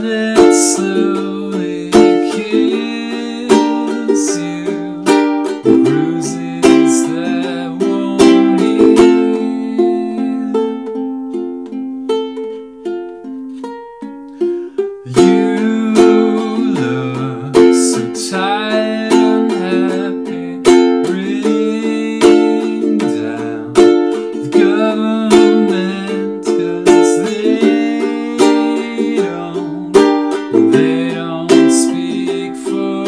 it slowly kills you. Bruises that won't heal. You look so tired, unhappy, bring down the government, 'cause they don't speak for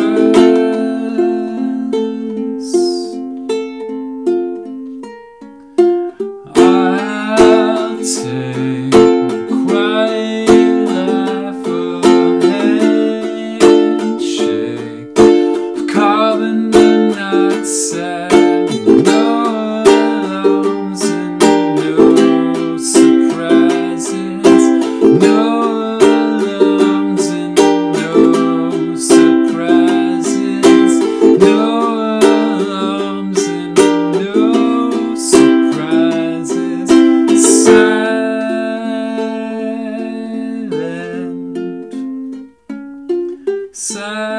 us. I'll take a quiet life, a handshake of carbon monoxide, no alarms and no surprises, no alarms and no surprises, no alarms and no surprises. Silent.